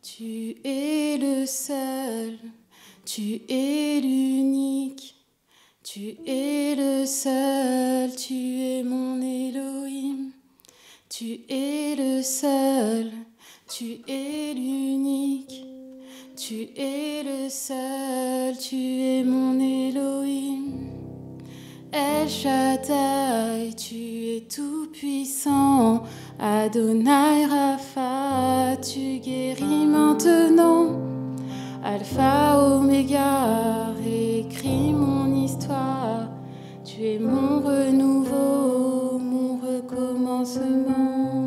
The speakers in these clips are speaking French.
Tu es le seul, tu es l'unique, tu es le seul, tu es mon Elohim. Tu es le seul, tu es l'unique, tu es le seul, tu es mon Elohim. El Shaddai, tu es tout puissant, Adonai Rapha, tu guéris maintenant. Alpha, Oméga, réécris mon histoire, tu es mon renouveau, mon recommencement.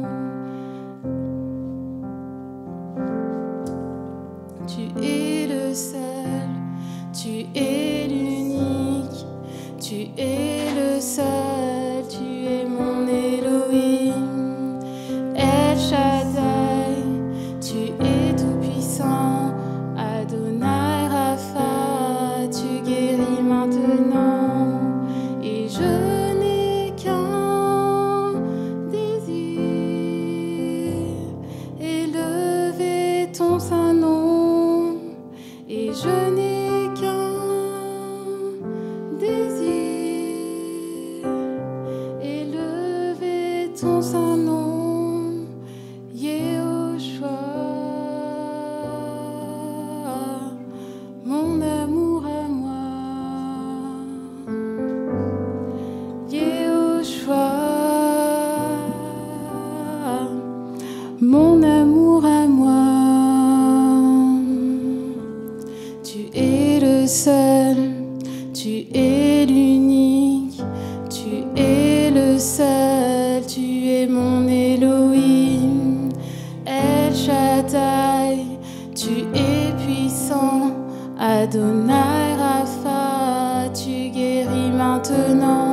Tu es le seul, tu es l'unique, tu es le seul, tu es mon Elohim. El Shaddai, tu es tout puissant, Adonai Rapha, tu guéris maintenant. Et je n'ai qu'un désir, élever ton saint nom. Et je n'ai qu'un désir, élever ton saint nom, Yehoshua, mon amour à moi, Yehoshua, mon amour à moi. Tu es le seul, tu es l'unique, tu es le seul, tu es mon Elohim. El Shaddai, tu es puissant, Adonai Rapha, tu guéris maintenant.